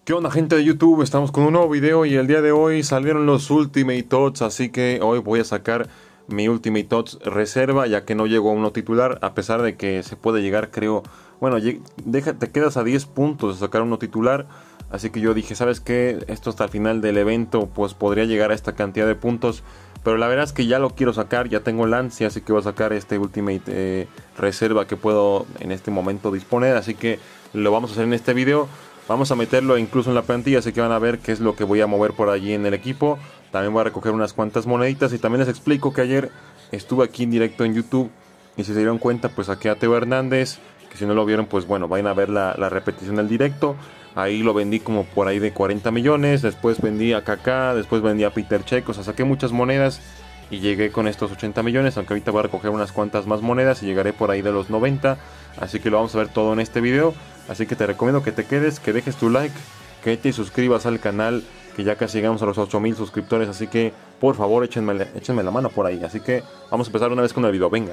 ¿Qué onda, gente de YouTube? Estamos con un nuevo video y el día de hoy salieron los Ultimate Tots, así que hoy voy a sacar mi Ultimate Tots reserva, ya que no llegó a uno titular, a pesar de que se puede llegar, creo, bueno, te quedas a 10 puntos de sacar uno titular, así que yo dije, ¿sabes qué? Esto hasta el final del evento, pues podría llegar a esta cantidad de puntos, pero la verdad es que ya lo quiero sacar, ya tengo la ansia, así que voy a sacar este Ultimate reserva que puedo en este momento disponer, así que lo vamos a hacer en este video. Vamos a meterlo incluso en la plantilla, así que van a ver qué es lo que voy a mover por allí en el equipo. También voy a recoger unas cuantas moneditas y también les explico que ayer estuve aquí en directo en YouTube y si se dieron cuenta, pues saqué a Teo Hernández, que si no lo vieron, pues bueno, vayan a ver la repetición del directo. Ahí lo vendí como por ahí de 40 millones, después vendí a Kaká, después vendí a Peter Cech, o sea, saqué muchas monedas y llegué con estos 80 millones, aunque ahorita voy a recoger unas cuantas más monedas y llegaré por ahí de los 90, así que lo vamos a ver todo en este video. Así que te recomiendo que te quedes, que dejes tu like, que te suscribas al canal, que ya casi llegamos a los 8000 suscriptores, así que por favor échenme la mano por ahí. Así que vamos a empezar una vez con el video, venga.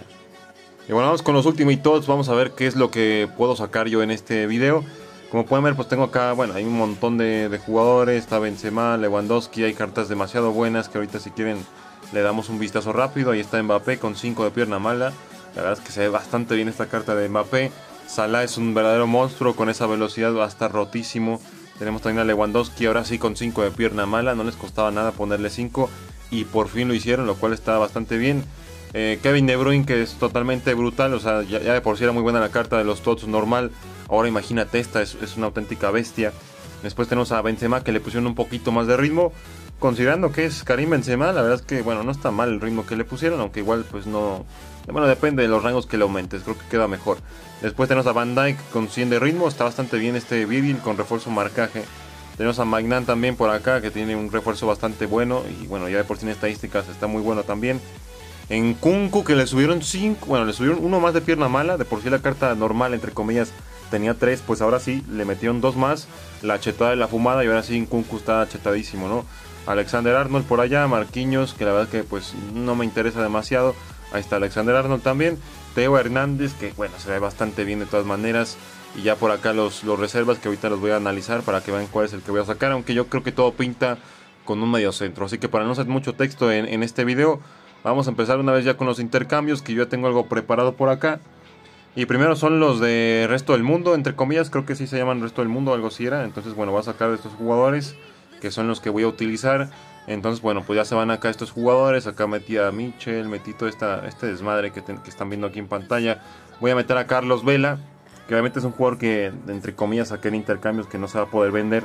Y bueno, vamos con los Ultimate Tots, vamos a ver qué es lo que puedo sacar yo en este video. Como pueden ver, pues tengo acá, bueno, hay un montón de jugadores, está Benzema, Lewandowski, hay cartas demasiado buenas que ahorita si quieren le damos un vistazo rápido. Ahí está Mbappé con 5 de pierna mala, la verdad es que se ve bastante bien esta carta de Mbappé. Salah es un verdadero monstruo, con esa velocidad va a estar rotísimo. Tenemos también a Lewandowski, ahora sí con 5 de pierna mala, no les costaba nada ponerle 5 y por fin lo hicieron, lo cual está bastante bien. Kevin De Bruyne, que es totalmente brutal, o sea, ya de por sí era muy buena la carta de los Tots normal, ahora imagínate esta, es una auténtica bestia. Después tenemos a Benzema, que le pusieron un poquito más de ritmo, considerando que es Karim Benzema, la verdad es que bueno, no está mal el ritmo que le pusieron, aunque igual pues no, bueno, depende de los rangos que le aumentes, creo que queda mejor. Después tenemos a Van Dijk con 100 de ritmo, está bastante bien este Virgil con refuerzo marcaje. Tenemos a Magnan también por acá, que tiene un refuerzo bastante bueno, y bueno, ya de por sí en estadísticas está muy bueno también. En Nkunku, que le subieron 5, bueno, le subieron uno más de pierna mala, de por sí la carta normal, entre comillas, tenía 3, pues ahora sí, le metieron 2 más, la chetada de la fumada, y ahora sí Nkunku está chetadísimo, ¿no? Alexander Arnold por allá, Marquinhos, que la verdad que pues no me interesa demasiado. Ahí está Alexander Arnold también. Teo Hernández, que bueno, se ve bastante bien de todas maneras. Y ya por acá los reservas, que ahorita los voy a analizar para que vean cuál es el que voy a sacar. Aunque yo creo que todo pinta con un medio centro. Así que para no hacer mucho texto en este video, vamos a empezar una vez ya con los intercambios, que yo ya tengo algo preparado por acá. Y primero son los de resto del mundo, entre comillas, creo que sí se llaman resto del mundo, algo así era. Entonces bueno, voy a sacar de estos jugadores, que son los que voy a utilizar. Entonces bueno, pues ya se van acá estos jugadores. Acá metí a Mitchell, metí todo este desmadre que están viendo aquí en pantalla. Voy a meter a Carlos Vela, que obviamente es un jugador que entre comillas saqué en intercambios, que no se va a poder vender,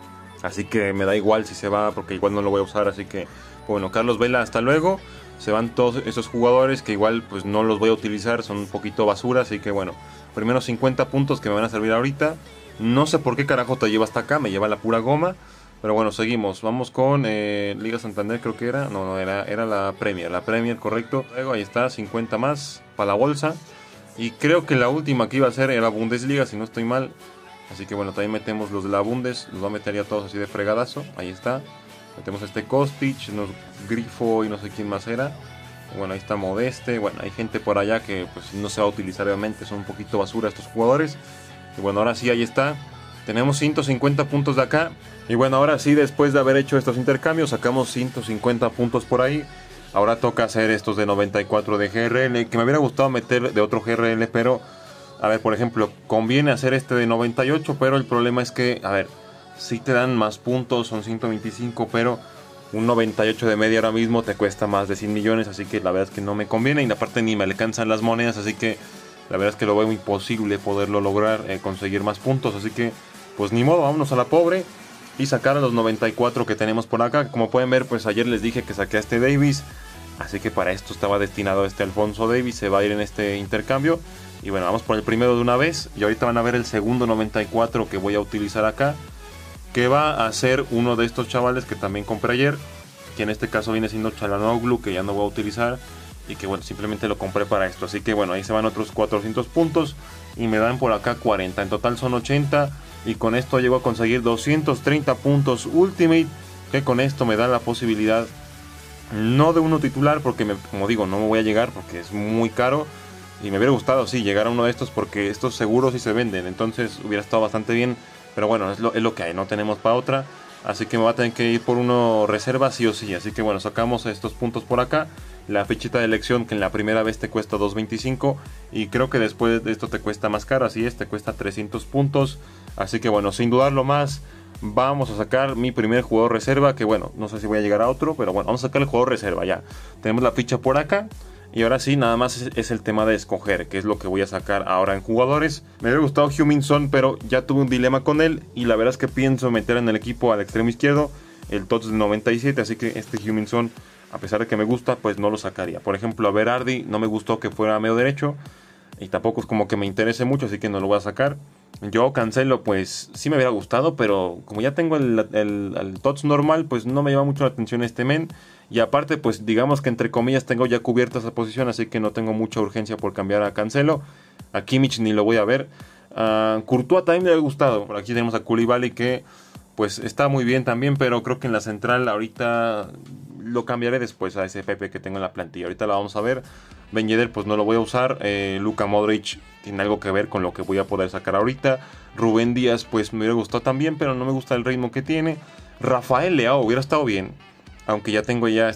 así que me da igual si se va, porque igual no lo voy a usar. Así que bueno, Carlos Vela, hasta luego. Se van todos esos jugadores que igual pues no los voy a utilizar, son un poquito basura. Así que bueno, primero 50 puntos que me van a servir ahorita. No sé por qué carajo te lleva hasta acá, me lleva la pura goma. Pero bueno, seguimos. Vamos con Liga Santander, creo que era. No, era la Premier, correcto. Luego ahí está, 50 más para la bolsa. Y creo que la última que iba a ser era Bundesliga, si no estoy mal. Así que bueno, también metemos los de la Bundes. Los voy a meter ya todos así de fregadazo. Ahí está. Metemos este Kostic, Grifo y no sé quién más era. Bueno, ahí está Modeste. Bueno, hay gente por allá que pues no se va a utilizar obviamente. Son un poquito basura estos jugadores. Y bueno, ahora sí, ahí está. Tenemos 150 puntos de acá. Y bueno, ahora sí, después de haber hecho estos intercambios, sacamos 150 puntos por ahí. Ahora toca hacer estos de 94 de GRL, que me hubiera gustado meter de otro GRL, pero, a ver, por ejemplo, conviene hacer este de 98, pero el problema es que, a ver, sí te dan más puntos, son 125, pero un 98 de media ahora mismo te cuesta más de 100 millones, así que la verdad es que no me conviene, y aparte ni me alcanzan las monedas, así que la verdad es que lo veo imposible poderlo lograr, conseguir más puntos, así que, pues ni modo, vámonos a la pobre. Y sacar a los 94 que tenemos por acá. Como pueden ver, pues ayer les dije que saqué a este Davis, así que para esto estaba destinado este Alphonso Davies. Se va a ir en este intercambio. Y bueno, vamos por el primero de una vez. Y ahorita van a ver el segundo 94 que voy a utilizar acá, que va a ser uno de estos chavales que también compré ayer, que en este caso viene siendo Çalhanoğlu, que ya no voy a utilizar, y que bueno, simplemente lo compré para esto. Así que bueno, ahí se van otros 400 puntos y me dan por acá 40. En total son 80. Y con esto llego a conseguir 230 puntos Ultimate, que con esto me da la posibilidad, no de uno titular, porque como digo, no me voy a llegar porque es muy caro. Y me hubiera gustado, sí, llegar a uno de estos, porque estos seguros sí se venden. Entonces hubiera estado bastante bien. Pero bueno, es lo que hay, no tenemos para otra. Así que me va a tener que ir por uno reserva sí o sí. Así que bueno, sacamos estos puntos por acá. La fichita de elección que en la primera vez te cuesta 2.25. Y creo que después de esto te cuesta más caro. Así es, te cuesta 300 puntos. Así que bueno, sin dudarlo más, vamos a sacar mi primer jugador reserva. Que bueno, no sé si voy a llegar a otro, pero bueno, vamos a sacar el jugador reserva ya. Tenemos la ficha por acá. Y ahora sí, nada más es el tema de escoger, que es lo que voy a sacar ahora en jugadores. Me hubiera gustado Heung-min Son, pero ya tuve un dilema con él. Y la verdad es que pienso meter en el equipo al extremo izquierdo el TOTS de 97. Así que este Heung-min Son, a pesar de que me gusta, pues no lo sacaría. Por ejemplo, a Berardi no me gustó que fuera medio derecho. Y tampoco es como que me interese mucho, así que no lo voy a sacar. Yo Cancelo, pues sí me hubiera gustado, pero como ya tengo el TOTS normal, pues no me llama mucho la atención este men. Y aparte, pues digamos que entre comillas tengo ya cubierta esa posición, así que no tengo mucha urgencia por cambiar a Cancelo. A Kimmich ni lo voy a ver. A Courtois también me ha gustado. Por aquí tenemos a Koulibaly que pues está muy bien también, pero creo que en la central ahorita lo cambiaré después a ese Pepe que tengo en la plantilla. Ahorita la vamos a ver. Ben Yedder pues no lo voy a usar. Luka Modric tiene algo que ver con lo que voy a poder sacar ahorita. Rubén Díaz pues me hubiera gustado también, pero no me gusta el ritmo que tiene. Rafael Leao hubiera estado bien, aunque ya tengo ya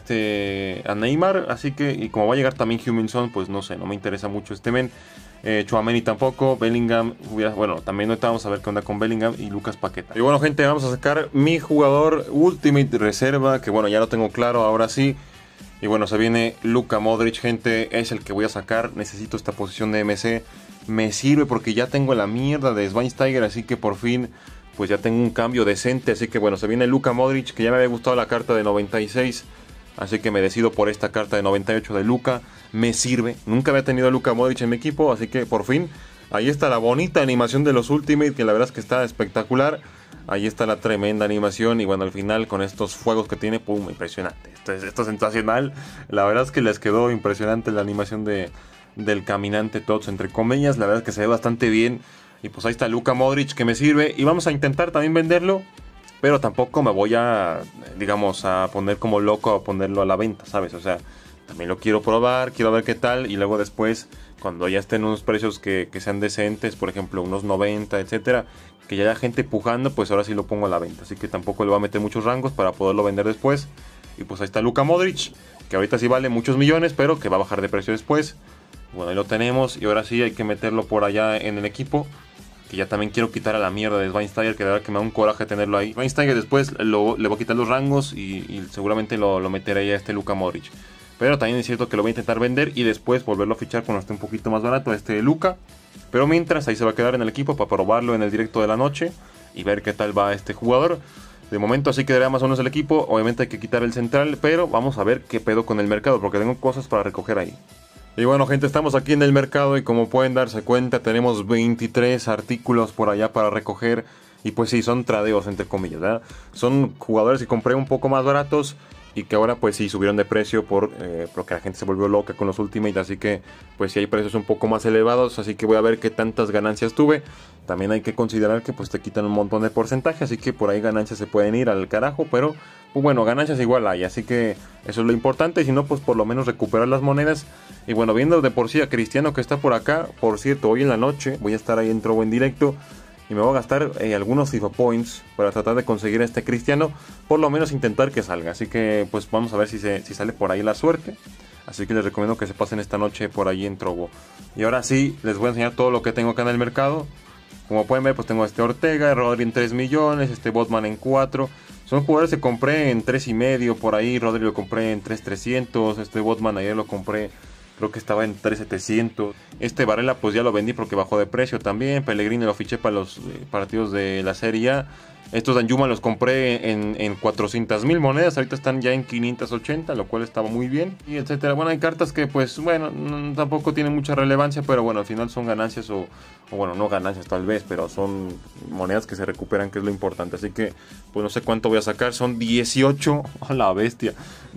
a Neymar, así que, y como va a llegar también Heung-min Son, pues no sé, no me interesa mucho este men. Tchouaméni tampoco, Bellingham, bueno, también ahorita vamos a ver qué onda con Bellingham y Lucas Paqueta. Y bueno, gente, vamos a sacar mi jugador Ultimate Reserva, que bueno, ya lo tengo claro, ahora sí. Y bueno, se viene Luka Modric, gente, es el que voy a sacar. Necesito esta posición de MC, me sirve porque ya tengo la mierda de Schweinsteiger, así que por fin pues ya tengo un cambio decente. Así que bueno, se viene Luka Modric, que ya me había gustado la carta de 96, así que me decido por esta carta de 98 de Luka. Me sirve, nunca había tenido a Luka Modric en mi equipo, así que por fin ahí está la bonita animación de los Ultimate, que la verdad es que está espectacular. Ahí está la tremenda animación y bueno, al final con estos fuegos que tiene, pum, impresionante. Esto es sensacional. La verdad es que les quedó impresionante la animación del caminante TOTS, entre comillas. La verdad es que se ve bastante bien. Y pues ahí está Luka Modric, que me sirve. Y vamos a intentar también venderlo, pero tampoco me voy a, digamos, a poner como loco a ponerlo a la venta, ¿sabes? O sea, también lo quiero probar, quiero ver qué tal. Y luego después, cuando ya estén unos precios que sean decentes, por ejemplo unos 90, etcétera, que ya haya gente pujando, pues ahora sí lo pongo a la venta. Así que tampoco le voy a meter muchos rangos para poderlo vender después. Y pues ahí está Luka Modric, que ahorita sí vale muchos millones, pero que va a bajar de precio después. Bueno, ahí lo tenemos. Y ahora sí hay que meterlo por allá en el equipo, que ya también quiero quitar a la mierda de Schweinsteiger, que de verdad que me da un coraje tenerlo ahí. Schweinsteiger después le voy a quitar los rangos y seguramente lo meteré a este Luka Modric. Pero también es cierto que lo voy a intentar vender y después volverlo a fichar cuando esté un poquito más barato a este Luka. Pero mientras ahí se va a quedar en el equipo para probarlo en el directo de la noche y ver qué tal va este jugador. De momento así quedaría más o menos el equipo. Obviamente hay que quitar el central, pero vamos a ver qué pedo con el mercado, porque tengo cosas para recoger ahí. Y bueno, gente, estamos aquí en el mercado y como pueden darse cuenta tenemos 23 artículos por allá para recoger. Y pues sí, son tradeos entre comillas, ¿verdad? Son jugadores que compré un poco más baratos y que ahora pues sí subieron de precio porque la gente se volvió loca con los Ultimate. Así que pues sí hay precios un poco más elevados, así que voy a ver qué tantas ganancias tuve. También hay que considerar que pues te quitan un montón de porcentaje, así que por ahí ganancias se pueden ir al carajo, pero pues bueno, ganancias igual hay, así que eso es lo importante. Y si no, pues por lo menos recuperar las monedas. Y bueno, viendo de por sí a Cristiano que está por acá, por cierto, hoy en la noche voy a estar ahí en Trovo en directo y me voy a gastar algunos FIFA Points para tratar de conseguir a este Cristiano, por lo menos intentar que salga. Así que pues vamos a ver si sale por ahí la suerte. Así que les recomiendo que se pasen esta noche por ahí en Trovo. Y ahora sí, les voy a enseñar todo lo que tengo acá en el mercado. Como pueden ver, pues tengo este Ortega, Rodri en 3 millones, este Botman en 4. Son jugadores que compré en 3,5 por ahí. Rodri lo compré en 3,300. Este Botman ayer lo compré, creo que estaba en 3,700. Este Varela pues ya lo vendí porque bajó de precio también. Pellegrini lo fiché para los partidos de la Serie A. Estos Danjuma los compré en 400,000 monedas. Ahorita están ya en 580, lo cual estaba muy bien. Y etcétera. Bueno, hay cartas que pues bueno, tampoco tienen mucha relevancia, pero bueno, al final son ganancias o bueno, no ganancias tal vez, pero son monedas que se recuperan, que es lo importante. Así que pues no sé cuánto voy a sacar. Son 18, a la bestia,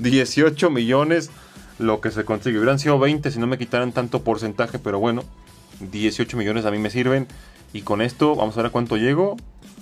18 millones lo que se consigue. Hubieran sido 20 si no me quitaran tanto porcentaje, pero bueno, 18 millones a mí me sirven. Y con esto vamos a ver a cuánto llego.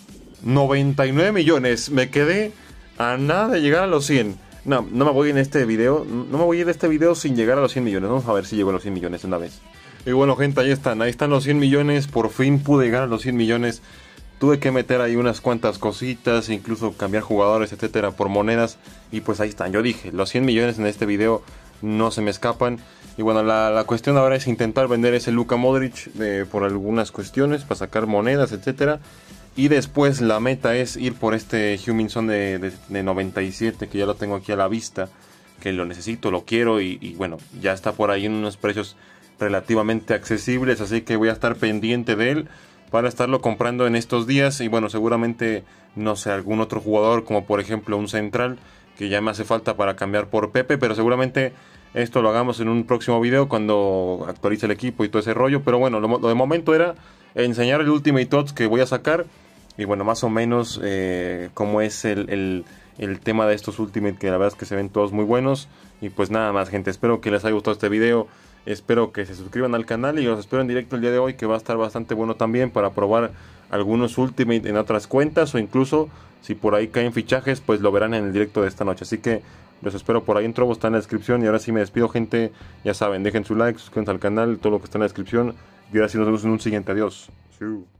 99 millones, me quedé a nada de llegar a los 100. No me voy en este video, no me voy a ir de este video sin llegar a los 100 millones. Vamos a ver si llego a los 100 millones una vez. Y bueno, gente, ahí están los 100 millones. Por fin pude llegar a los 100 millones. tuve que meter ahí unas cuantas cositas, incluso cambiar jugadores, etcétera, por monedas. Y pues ahí están. Yo dije, los 100 millones en este video no se me escapan. Y bueno, la cuestión ahora es intentar vender ese Luka Modric por algunas cuestiones, para sacar monedas, etcétera. Y después la meta es ir por este Heung-min Son de 97, que ya lo tengo aquí a la vista, que lo necesito, lo quiero y bueno, ya está por ahí en unos precios relativamente accesibles, así que voy a estar pendiente de él para estarlo comprando en estos días. Y bueno, seguramente, no sé, algún otro jugador, como por ejemplo un central, que ya me hace falta para cambiar por Pepe, pero seguramente esto lo hagamos en un próximo video cuando actualice el equipo y todo ese rollo. Pero bueno, lo de momento era enseñar el Ultimate Tots que voy a sacar. Y bueno, más o menos cómo es el tema de estos Ultimate, que la verdad es que se ven todos muy buenos. Y pues nada más, gente, espero que les haya gustado este video. Espero que se suscriban al canal y los espero en directo el día de hoy, que va a estar bastante bueno también para probar algunos Ultimate en otras cuentas, o incluso si por ahí caen fichajes, pues lo verán en el directo de esta noche. Así que los espero por ahí en Trovo, está en la descripción. Y ahora sí me despido, gente. Ya saben, dejen su like, suscríbanse al canal, todo lo que está en la descripción. Y ahora sí nos vemos en un siguiente. Adiós.